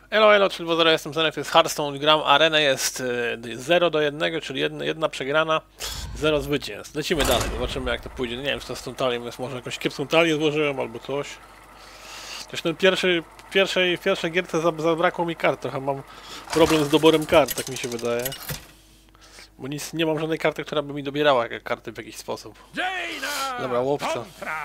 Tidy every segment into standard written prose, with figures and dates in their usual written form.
Elo, elo, 320, jestem Zenek, to jest Hearthstone, gram arenę, jest 0-1, czyli jedna przegrana, 0 zwycięstw. Lecimy dalej, zobaczymy jak to pójdzie. Nie wiem, czy to z tą talią jest, może jakąś kiepską talię złożyłem albo coś. Też ten w pierwszej gierce zabrakło mi kart, trochę mam problem z doborem kart, tak mi się wydaje. Bo nic, nie mam żadnej karty, która by mi dobierała karty w jakiś sposób. Dobra, łowca.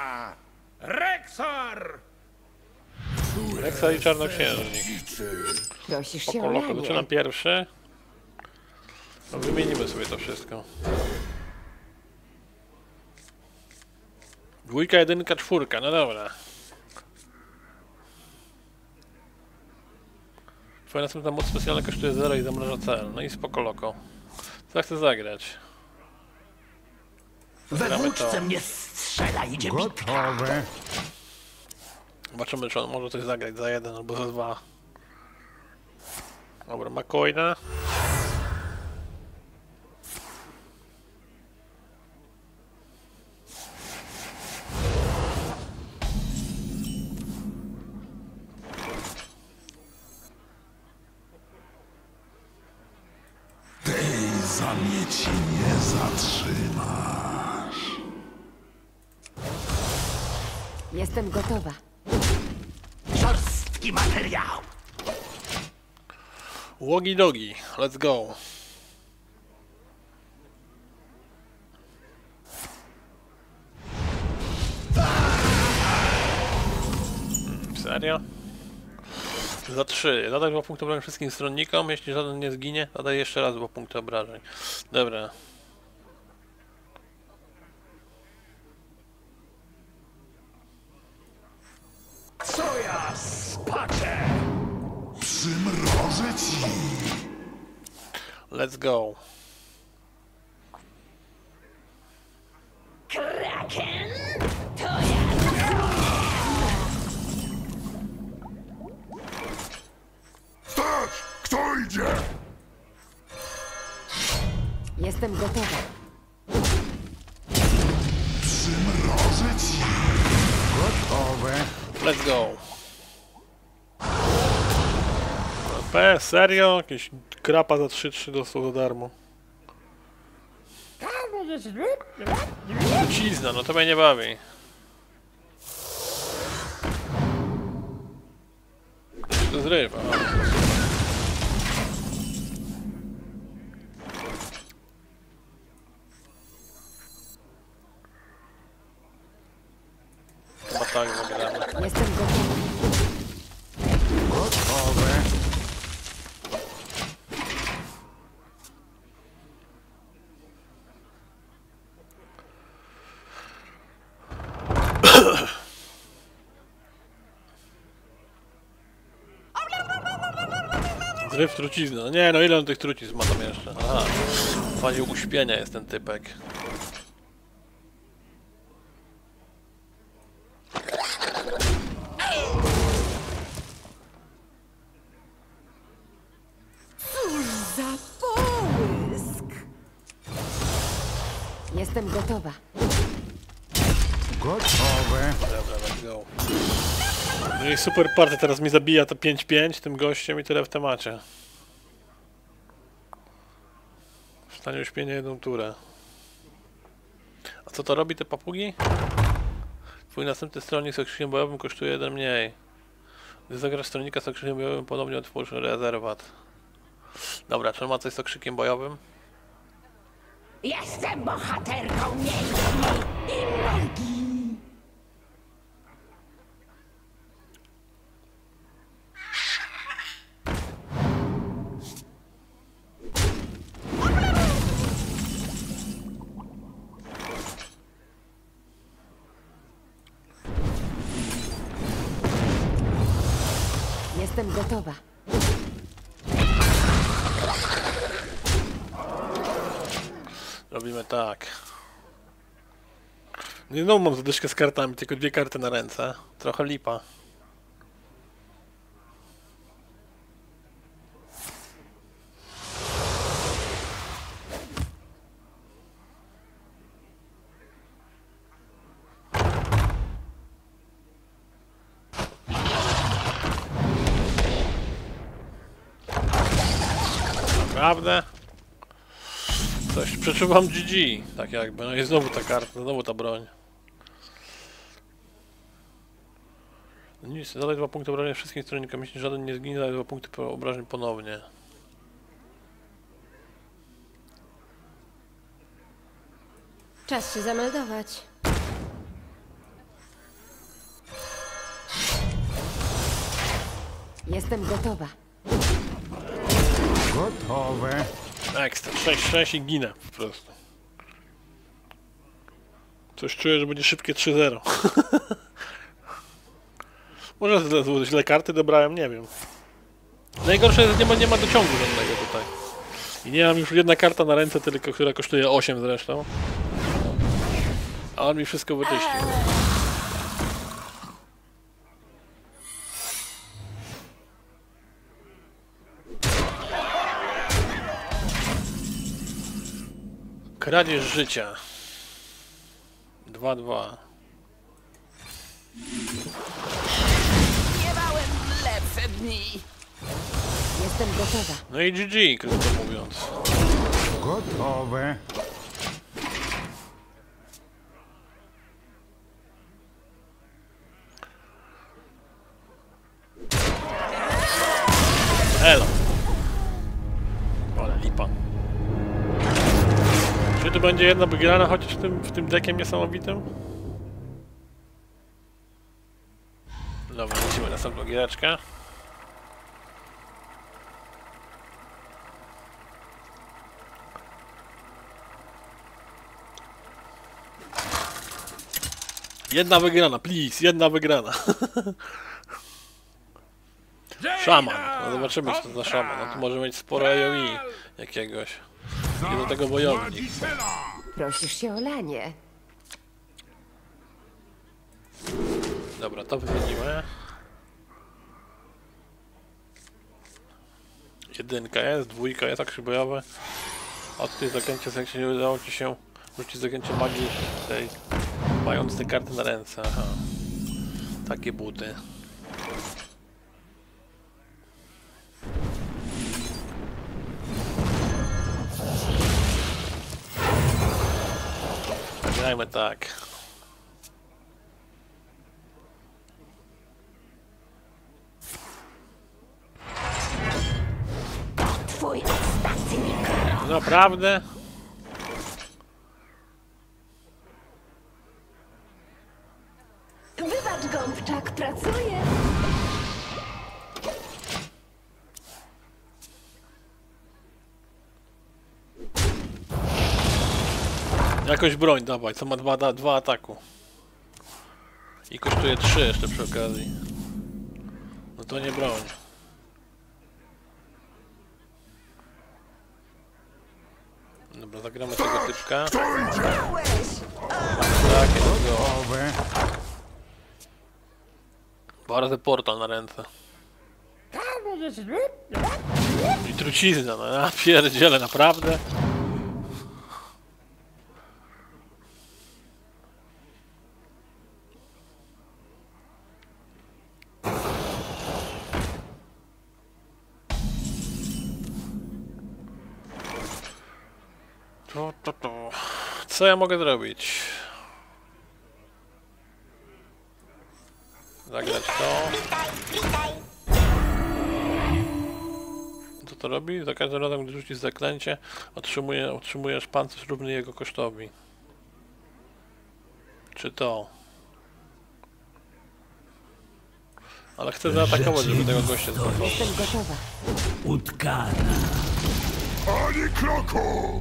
Rexar! Rexar i Czarnoksiężnik. Prosisz się Spoko, o loko, lanie. zaczynam pierwszy. No, wymienimy sobie to wszystko. Dwójka, jedynka, czwórka, no dobra. Twoja następna moc specjalna kosztuje 0 i zamraża cel. No i spoko loko. Co chcę zagrać? We włóczce to. mnie strzela, idzie bitka. Gotowe. Zobaczymy, czy on może coś zagrać za 1 albo za 2. Dobra, ma coina. Tej zamieci nie zatrzymasz. Jestem gotowa. Szorstki materiał. Łogi dogi, let's go. Serio? Za 3. Zadaj 2 punkty obrażeń wszystkim stronnikom. Jeśli żaden nie zginie, zadaj jeszcze raz 2 punkty obrażeń. Dobra. Co ja spaczę? Przymrożę ci. Let's go. Kraken? To ja. Stać! Kto idzie? Jestem gotowa. Przymrożę ci. Gotowe. Let's go. P, serio? Jakieś krapa za 3-3 dostał za darmo. Trucizna, no to mnie nie bawi. To zrywa. Chyba tak zagramy. Jestem gotowa. Gotowe. Zryw trucizny. No nie, no ile on tych trucizn ma tam jeszcze? Aha. W fazie uśpienia jest ten typek. Cóż za połysk! Jestem gotowa. Gotowe. Dobra, let's go. No i super party teraz mi zabija to 5-5 tym gościem i tyle w temacie. W stanie uśpienia jedną turę. A co to robi te papugi? Twój następny stronnik z okrzykiem bojowym kosztuje 1 mniej. Gdy zagrasz stronnika z okrzykiem bojowym, ponownie otwórz rezerwat. Dobra, czy on ma coś z okrzykiem bojowym? Jestem bohaterką miejskiej i magii. Jestem gotowa. Robimy tak. Nie no, mam zadyszkę z kartami, tylko 2 karty na ręce. Trochę lipa. Naprawdę? Coś przeczuwam GG, tak jakby. No i znowu ta karta, znowu ta broń. Nic, zadaj 2 punkty obrażeń wszystkim stronnikom, jeśli żaden nie zginie, zadaj 2 punkty obrażeń ponownie. Czas się zameldować. Jestem gotowa. Gotowe. Ekstra, 6-6 i ginę po prostu. Coś czuję, że będzie szybkie 3-0. Może źle karty dobrałem, nie wiem. Najgorsze jest, że nie ma dociągu żadnego tutaj. I nie mam już jedna karta na ręce, tylko która kosztuje 8 zresztą. A on mi wszystko wyczyścił. Kradzież życia. 2-2. Miewałem lepsze dni. Jestem gotowa. No i GG, krótko mówiąc. Gotowe. Elo. Ale lipa. Czy tu będzie jedna wygrana chociaż w tym deckiem niesamowitym? Dobra, lecimy następną giereczkę. Jedna wygrana, please, jedna wygrana. Szaman, no zobaczymy co to za szaman, no tu może mieć sporo AoE jakiegoś. I do tego wojownik. Prosisz się o lanie. Dobra, to wymienimy. Jedynka jest, dwójka jest, akcje bojowe. Odkryj zaklęcie, jak się nie udało ci się rzucić zaklęcie magii tej, mając te karty na ręce. Aha. Takie buty. Grajmy tak. Twój ostatni krok. Naprawdę? Wybacz, Gąbczak, pracuję. Jakoś broń dawaj, co ma dwa ataku. I kosztuje 3 jeszcze przy okazji. No to nie broń. Dobra, zagramy tego typka. Tak, jest go. Gotowe. 2 razy portal na ręce. I trucizna, no ja pierdzielę, naprawdę. To. Co ja mogę zrobić? Zagrać to. Co to robi? Za każdym razem, gdy rzucisz zaklęcie, otrzymujesz pancerz równy jego kosztowi. Czy to? Ale chcę zaatakować, żeby tego gościa złapał. Jestem gotowa. Utkana. Ani kroku.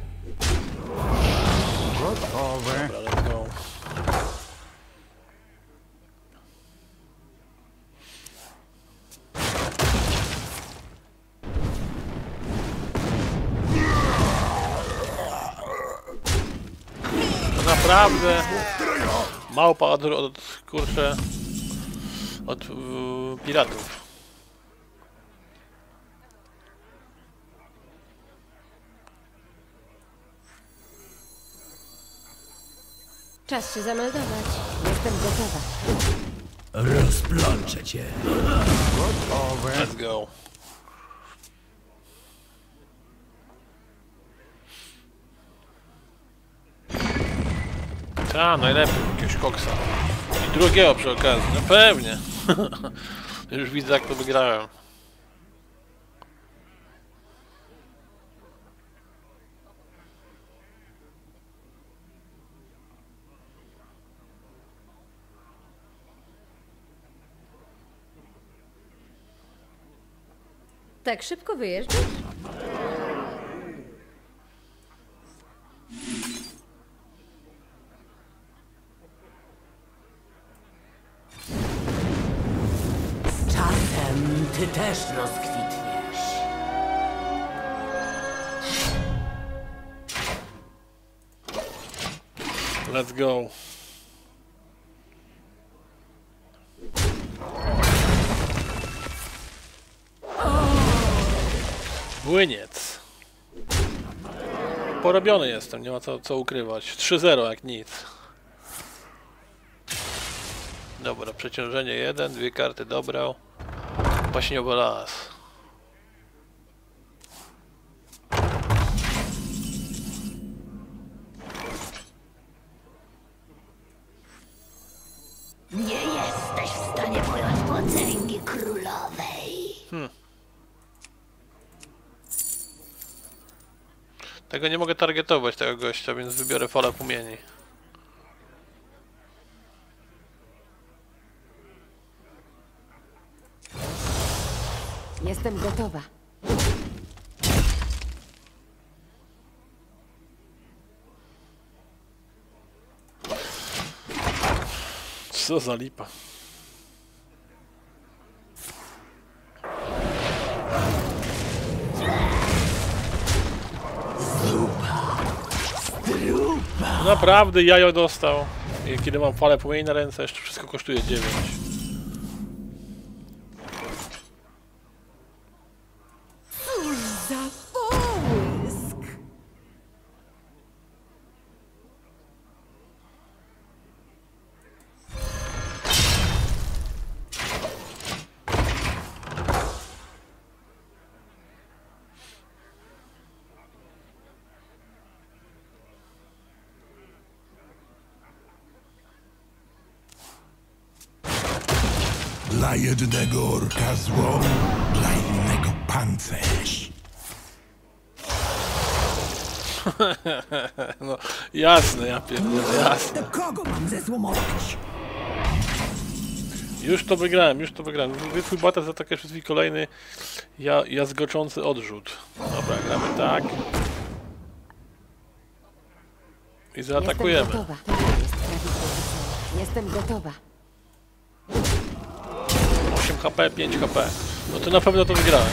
Gotowe. Dobra, let's go. To naprawdę małpa od kurczę od piratów. Czas się zameldować. Jestem gotowa. Rozplączę cię. Gotowe. Let's go. Ta, najlepiej jakiegoś koksa. I drugiego przy okazji, no pewnie. Już widzę, jak to wygrałem. Tak szybko wyjeżdżasz? Z czasem ty też rozkwitniesz. Let's go. Błyniec. Porobiony jestem, nie ma co ukrywać. 3-0 jak nic. Dobra, przeciążenie 1, 2 karty dobrał. Paśniowy las. Nie jesteś w stanie pojąć potęgi królowej. Tego nie mogę targetować, tego gościa, więc wybiorę falę płomieni. Jestem gotowa. Co za lipa. Naprawdę jajo dostał. I kiedy mam falę płomieni na ręce, jeszcze wszystko kosztuje 9. Cóż za połysk! Dla jednego orka zło, dla innego pancerz. No jasne, ja pierdolę, jasne. Kogo mam zezłomować? Już to wygrałem, już to wygrałem. Twój bater za taki wszystkich kolejny jazgoczący odrzut. Dobra, gramy tak. I zaatakujemy. Jestem gotowa. To nie jest prawidłowy cel. Jestem gotowa. 8 HP, 5 HP. No to na pewno to wygrałem.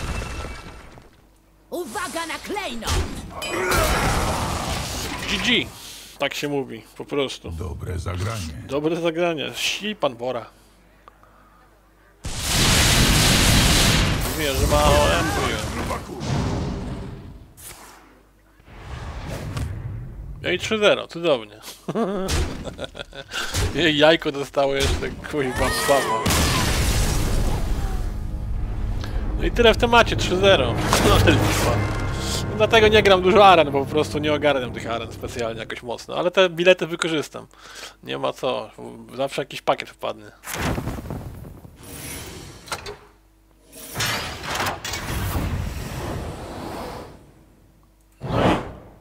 Uwaga na klejnot! GG! Tak się mówi, po prostu. Dobre zagranie. Dobre zagranie. Śli pan Bora. Mówię, że mało empuje. No i 3-0, cudownie. Jej jajko dostało jeszcze, kuźwa, baba. No i tyle w temacie, 3-0. No, dlatego nie gram dużo aren, bo po prostu nie ogarniam tych aren specjalnie jakoś mocno. Ale te bilety wykorzystam. Nie ma co, zawsze jakiś pakiet wpadnie. No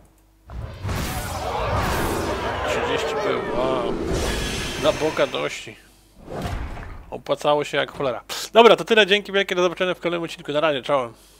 i 30 pył, wow. Na boka dości. Opłacało się jak cholera. Dobra, to tyle, dzięki wielkie, do zobaczenia w kolejnym odcinku. Na razie, czołem.